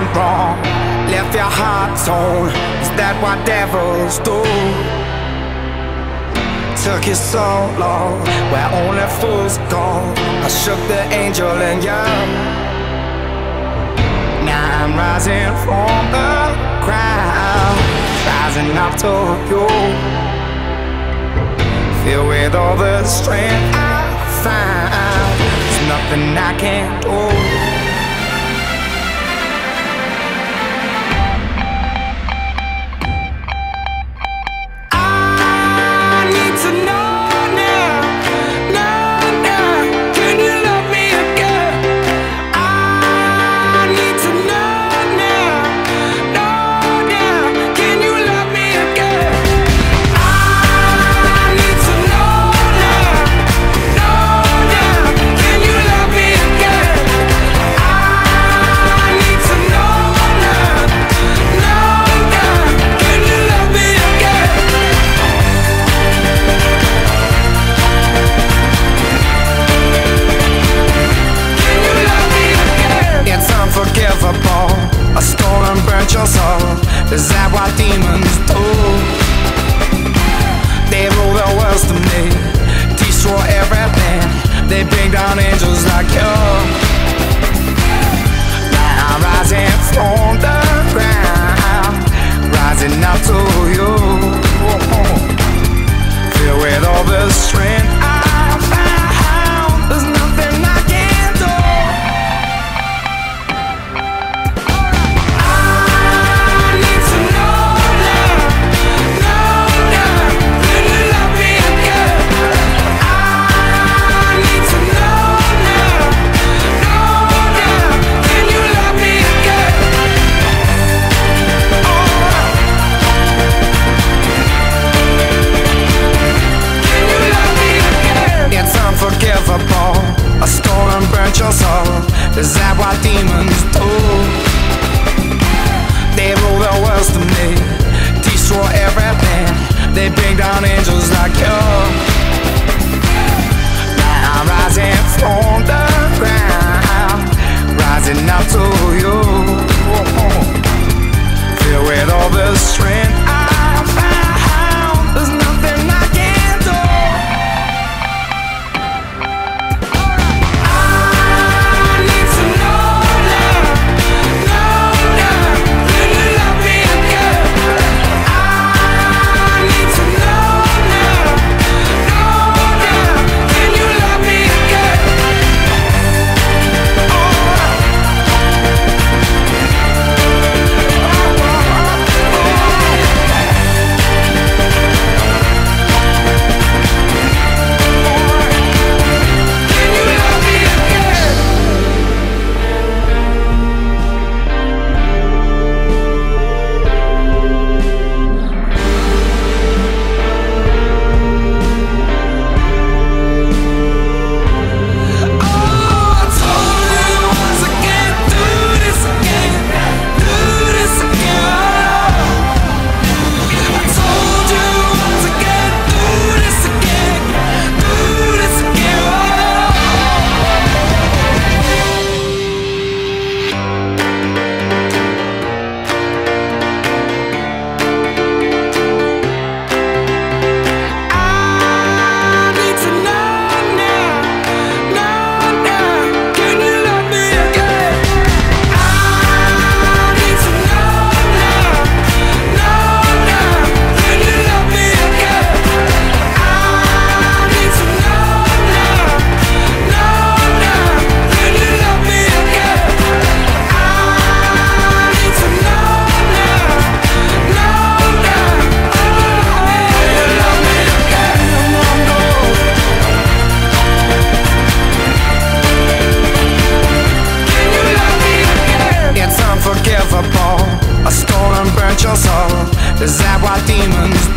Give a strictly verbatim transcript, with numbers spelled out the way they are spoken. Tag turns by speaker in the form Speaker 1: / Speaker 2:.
Speaker 1: went wrong? Left your heart torn, is that what devils do? Took you so long, where only fools go. I shook the angel in you. Now I'm rising from the ground, rising up to you. Filled with all the strength I found, there's nothing I can't do. I stole and burnt your soul. Is that what demons do? They rule the world to me, destroy everything. They bring down angels like you. Now I'm rising from the ground, rising up to you. Filled with all the strength I found, there's nothing I can't do. I stole and burnt your soul. Is that what demons do? They rule the world to me, destroy everything. They bring down angels like you. Now I'm rising from the ground, rising up to you. Filled with all the strength I found, there's nothing I can't do. I stole and burnt your soul. Is that what demons